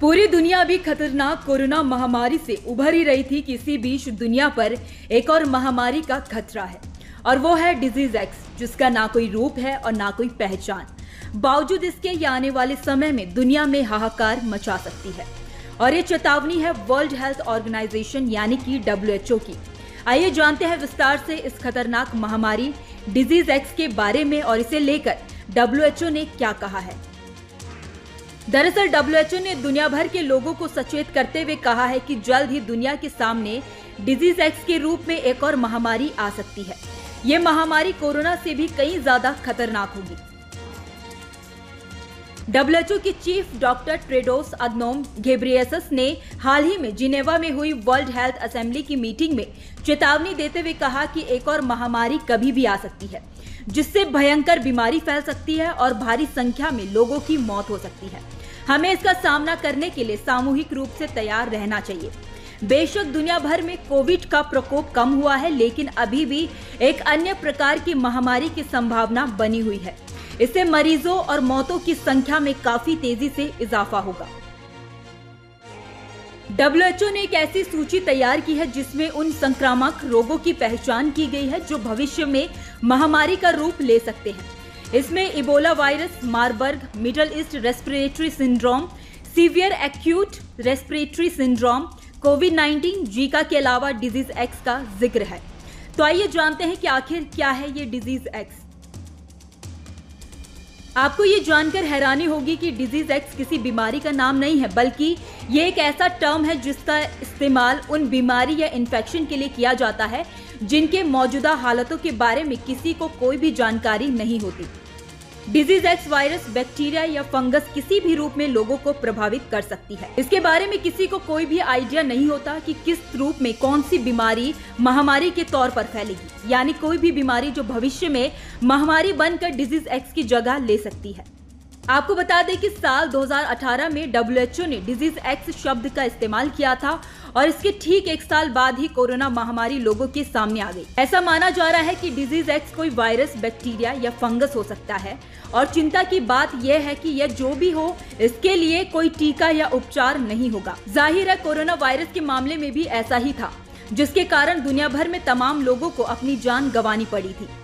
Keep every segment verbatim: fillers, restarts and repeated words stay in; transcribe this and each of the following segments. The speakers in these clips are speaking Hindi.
पूरी दुनिया अभी खतरनाक कोरोना महामारी से उभर ही रही थी कि इसी बीच दुनिया पर एक और महामारी का खतरा है और वो है डिजीज एक्स, जिसका ना कोई रूप है और ना कोई पहचान। बावजूद इसके ये आने वाले समय में दुनिया में हाहाकार मचा सकती है और ये चेतावनी है वर्ल्ड हेल्थ ऑर्गेनाइजेशन यानी कि डब्ल्यू एच ओ की। आइए जानते हैं विस्तार से इस खतरनाक महामारी डिजीज एक्स के बारे में और इसे लेकर डब्ल्यू एच ओ ने क्या कहा है। दरअसल डब्ल्यू एच ओ ने दुनिया भर के लोगों को सचेत करते हुए कहा है कि जल्द ही दुनिया के सामने डिजीज एक्स के रूप में एक और महामारी आ सकती है। ये महामारी कोरोना से भी कई ज्यादा खतरनाक होगी। डब्ल्यू एच ओ के chief doctor Tedros Adhanom Ghebreyesus ने हाल ही में जिनेवा में हुई वर्ल्ड हेल्थ असेंबली की मीटिंग में चेतावनी देते हुए कहा कि एक और महामारी कभी भी आ सकती है, जिससे भयंकर बीमारी फैल सकती है और भारी संख्या में लोगों की मौत हो सकती है। हमें इसका सामना करने के लिए सामूहिक रूप से तैयार रहना चाहिए। बेशक दुनिया भर में कोविड का प्रकोप कम हुआ है, लेकिन अभी भी एक अन्य प्रकार की महामारी की संभावना बनी हुई है। इससे मरीजों और मौतों की संख्या में काफी तेजी से इजाफा होगा। डब्ल्यू एच ओ ने एक ऐसी सूची तैयार की है जिसमें उन संक्रामक रोगों की पहचान की गई है जो भविष्य में महामारी का रूप ले सकते हैं। इसमें Ebola virus, Marburg, Middle East respiratory syndrome, severe acute respiratory syndrome, COVID nineteen, Zika के अलावा डिजीज एक्स का जिक्र है। तो आइए जानते हैं कि आखिर क्या है ये डिजीज एक्स। आपको ये जानकर हैरानी होगी कि डिजीज एक्स किसी बीमारी का नाम नहीं है, बल्कि ये एक ऐसा टर्म है जिसका इस्तेमाल उन बीमारी या इन्फेक्शन के लिए किया जाता है जिनके मौजूदा हालतों के बारे में किसी को कोई भी जानकारी नहीं होती। डिजीज एक्स वायरस, बैक्टीरिया या फंगस किसी भी रूप में लोगों को प्रभावित कर सकती है। इसके बारे में किसी को कोई भी आइडिया नहीं होता कि किस रूप में कौन सी बीमारी महामारी के तौर पर फैलेगी, यानी कोई भी बीमारी जो भविष्य में महामारी बनकर डिजीज एक्स की जगह ले सकती है। आपको बता दें कि साल दो हज़ार अठारह में डब्ल्यू एच ओ ने डिजीज एक्स शब्द का इस्तेमाल किया था और इसके ठीक एक साल बाद ही कोरोना महामारी लोगों के सामने आ गई। ऐसा माना जा रहा है कि डिजीज एक्स कोई वायरस, बैक्टीरिया या फंगस हो सकता है और चिंता की बात यह है कि यह जो भी हो, इसके लिए कोई टीका या उपचार नहीं होगा। जाहिर है कोरोना वायरस के मामले में भी ऐसा ही था, जिसके कारण दुनिया भर में तमाम लोगों को अपनी जान गंवानी पड़ी थी।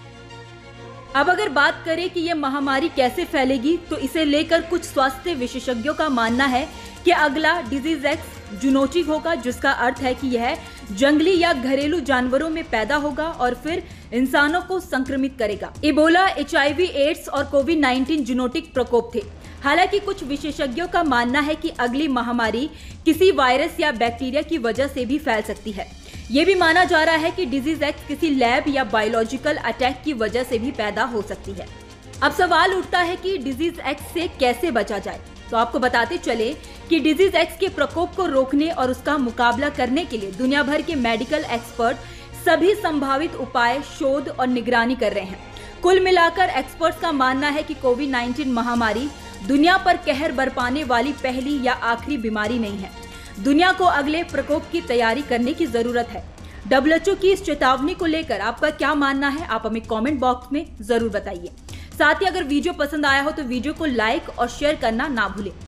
अब अगर बात करें कि यह महामारी कैसे फैलेगी, तो इसे लेकर कुछ स्वास्थ्य विशेषज्ञों का मानना है कि अगला डिजीज एक्स जूनोटिक होगा, जिसका अर्थ है कि यह जंगली या घरेलू जानवरों में पैदा होगा और फिर इंसानों को संक्रमित करेगा। Ebola, H I V AIDS और कोविड नाइनटीन जूनोटिक प्रकोप थे। हालांकि कुछ विशेषज्ञों का मानना है कि अगली महामारी किसी वायरस या बैक्टीरिया की वजह से भी फैल सकती है। ये भी माना जा रहा है कि डिजीज एक्स किसी लैब या बायोलॉजिकल अटैक की वजह से भी पैदा हो सकती है। अब सवाल उठता है कि डिजीज एक्स से कैसे बचा जाए। तो आपको बताते चले कि डिजीज एक्स के प्रकोप को रोकने और उसका मुकाबला करने के लिए दुनिया भर के मेडिकल एक्सपर्ट सभी संभावित उपाय, शोध और निगरानी कर रहे हैं। कुल मिलाकर एक्सपर्ट्स का मानना है कि कोविड नाइनटीन महामारी दुनिया पर कहर बरपाने वाली पहली या आखिरी बीमारी नहीं है। दुनिया को अगले प्रकोप की तैयारी करने की जरूरत है। डब्ल्यू एच ओ की इस चेतावनी को लेकर आपका क्या मानना है, आप हमें कमेंट बॉक्स में जरूर बताइए। साथ ही अगर वीडियो पसंद आया हो तो वीडियो को लाइक और शेयर करना ना भूलें।